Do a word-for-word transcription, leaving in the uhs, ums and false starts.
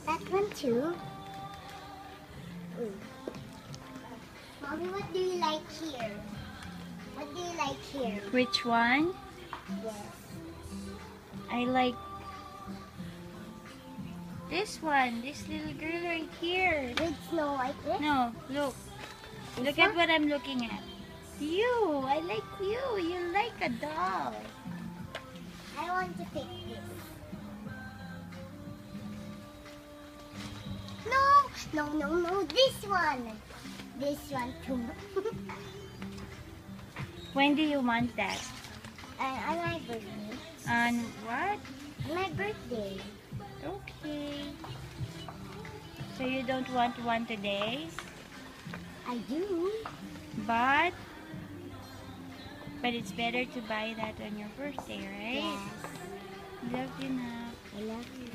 That one too. Ooh. Mommy, what do you like here? What do you like here? Which one? Yes. I like this one. This little girl right here. With Snow White, right? No, look. This Look one? at what I'm looking at. You. I like you. You like a doll. I want to pick this. No, no, no, no. This one. This one too. When do you want that? And on my birthday. On what? On my birthday. Okay. So you don't want one today? I do. But but it's better to buy that on your birthday, right? Yes. Love you na. I love you.